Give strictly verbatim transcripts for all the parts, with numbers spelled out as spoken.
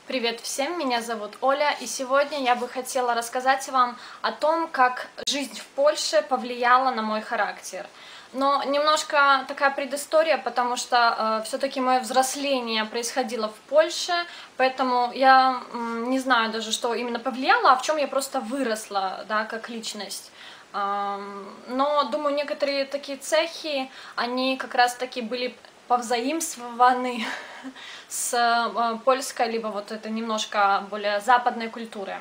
Привет всем, меня зовут Оля, и сегодня я бы хотела рассказать вам о том, как жизнь в Польше повлияла на мой характер. Но немножко такая предыстория, потому что э, все-таки мое взросление происходило в Польше, поэтому я м, не знаю даже, что именно повлияло, а в чем я просто выросла, да, как личность. Эм, но, думаю, некоторые такие цехи, они как раз-таки были повзаимствованы с э, польской, либо вот это немножко более западной культуры.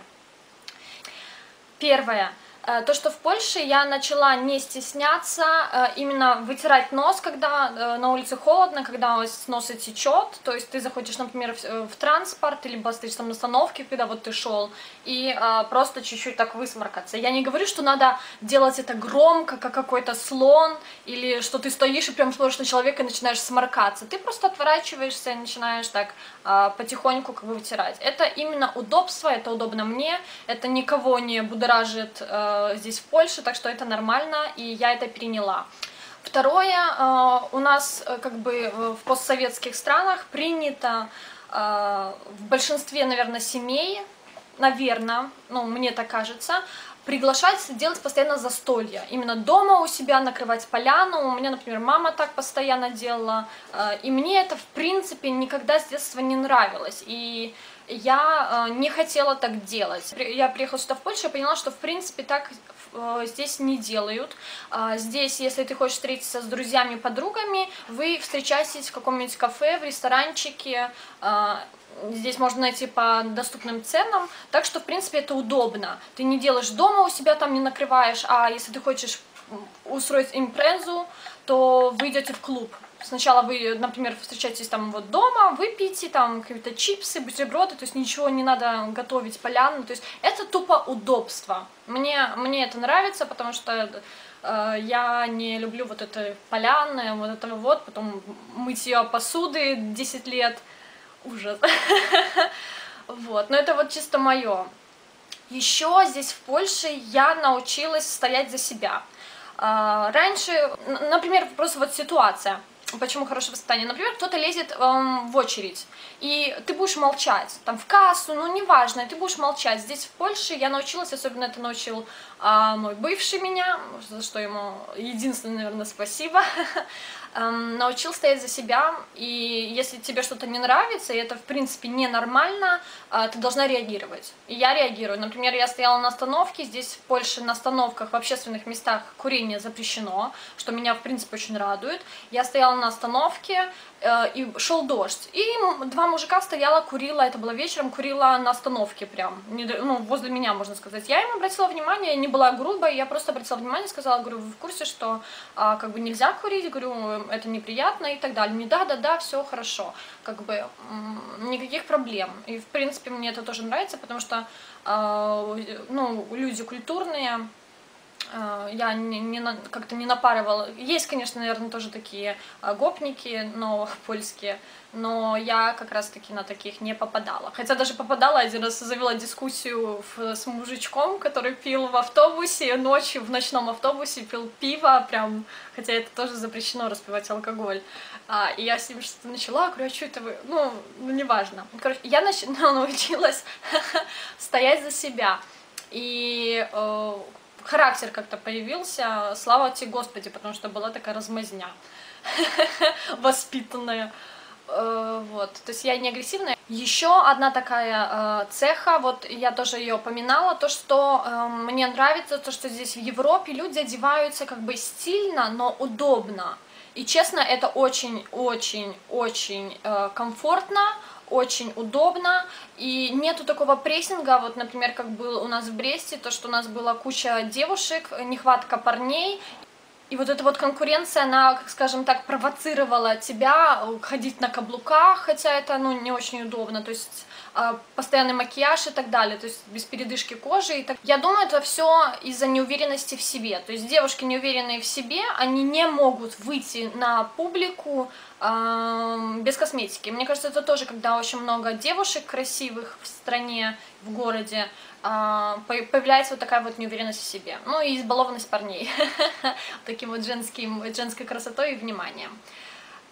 Первое. То, что в Польше я начала не стесняться именно вытирать нос, когда на улице холодно, когда с носа течет. То есть ты заходишь, например, в транспорт, либо стоишь там на остановке, когда вот ты шел, и просто чуть-чуть так высморкаться. Я не говорю, что надо делать это громко, как какой-то слон, или что ты стоишь и прям смотришь на человека и начинаешь сморкаться. Ты просто отворачиваешься и начинаешь так потихоньку как бы вытирать. Это именно удобство, это удобно мне, это никого не будоражит здесь в Польше, так что это нормально, и я это переняла. Второе, у нас как бы в постсоветских странах принято в большинстве, наверное, семей, наверное, ну, мне так кажется, приглашать, делать постоянно застолья. Именно дома у себя накрывать поляну. У меня, например, мама так постоянно делала. И мне это, в принципе, никогда с детства не нравилось. И я не хотела так делать. Я приехала сюда в Польшу и поняла, что, в принципе, так здесь не делают. Здесь, если ты хочешь встретиться с друзьями, подругами, вы встречаетесь в каком-нибудь кафе, в ресторанчике. Здесь можно найти по доступным ценам, так что, в принципе, это удобно. Ты не делаешь дома у себя, там не накрываешь, а если ты хочешь устроить импрезу, то вы идете в клуб. Сначала вы, например, встречаетесь там вот дома, выпьете там какие-то чипсы, бутерброды, то есть ничего не надо готовить, поляну, то есть это тупо удобство. Мне, мне это нравится, потому что э, я не люблю вот это поляны, вот это вот, потом мытье посуды десять лет. Ужас. Вот, но это вот чисто мое. Еще здесь в Польше я научилась стоять за себя. Раньше, например, просто вот ситуация. Почему хорошее воспитание? Например, кто-то лезет эм, в очередь, и ты будешь молчать, там в кассу, ну неважно, и ты будешь молчать. Здесь в Польше я научилась, особенно это научил э, мой бывший меня, за что ему единственное, наверное, спасибо, эм, научил стоять за себя, и если тебе что-то не нравится, и это в принципе ненормально, э, ты должна реагировать. И я реагирую. Например, я стояла на остановке, здесь в Польше на остановках, в общественных местах курение запрещено, что меня в принципе очень радует. Я стояла на остановке, э, и шел дождь, и два мужика стояла, курила, это было вечером, курила на остановке прям, не, ну, возле меня, можно сказать. Я им обратила внимание, я не была грубой, я просто обратила внимание, сказала, говорю, вы в курсе, что а, как бы нельзя курить, говорю, это неприятно и так далее. Не да-да-да, все хорошо, как бы никаких проблем. И в принципе мне это тоже нравится, потому что а, ну, люди культурные. Я не, не, как-то не напарывала. Есть, конечно, наверное, тоже такие гопники, но польские, но я как раз-таки на таких не попадала. Хотя даже попадала, один раз завела дискуссию в, с мужичком, который пил в автобусе, ночью, в ночном автобусе пил пиво, прям, хотя это тоже запрещено, распивать алкоголь. А, и я с ним что-то начала, говорю, а что это вы? Ну, ну неважно. Короче, я нач... научилась стоять за себя. И характер как-то появился, слава тебе Господи, потому что была такая размазня воспитанная. Вот, то есть я не агрессивная. Еще одна такая цеха, вот я тоже ее упоминала, то, что мне нравится, то, что здесь в Европе люди одеваются как бы стильно, но удобно. И честно, это очень-очень-очень комфортно, очень удобно, и нету такого прессинга, вот, например, как был у нас в Бресте, то, что у нас была куча девушек, нехватка парней, и вот эта вот конкуренция, она, как скажем так, провоцировала тебя ходить на каблуках, хотя это, ну, не очень удобно, то есть постоянный макияж и так далее, то есть без передышки кожи. И так. Я думаю, это все из-за неуверенности в себе. То есть девушки, неуверенные в себе, они не могут выйти на публику э, без косметики. Мне кажется, это тоже, когда очень много девушек красивых в стране, в городе, э, появляется вот такая вот неуверенность в себе. Ну и избалованность парней таким вот женским, женской красотой и вниманием.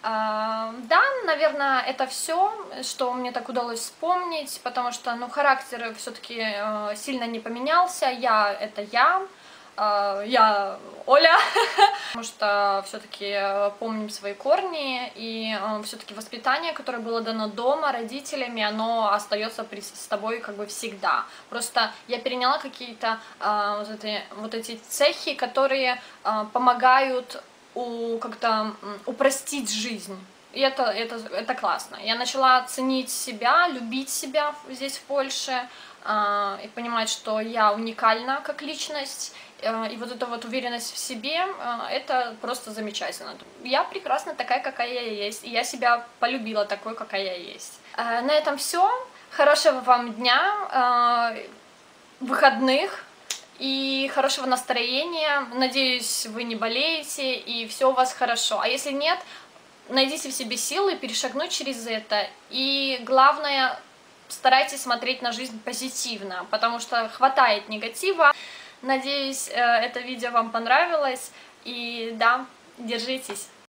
Да, наверное, это все, что мне так удалось вспомнить, потому что, ну, характер все-таки сильно не поменялся. Я — это я, я Оля, потому что все-таки помним свои корни, и все-таки воспитание, которое было дано дома родителями, оно остается с тобой как бы всегда. Просто я переняла какие-то вот эти, вот эти цехи, которые помогают у, как-то упростить жизнь. И это, это, это классно. Я начала ценить себя, любить себя здесь, в Польше, э, и понимать, что я уникальна как личность. Э, и вот эта вот уверенность в себе, э, это просто замечательно. Я прекрасна такая, какая я есть. И я себя полюбила такой, какая я есть. Э, на этом все. Хорошего вам дня, э, выходных. И хорошего настроения. Надеюсь, вы не болеете и все у вас хорошо. А если нет, найдите в себе силы перешагнуть через это. И главное, старайтесь смотреть на жизнь позитивно, потому что хватает негатива. Надеюсь, это видео вам понравилось. И да, держитесь.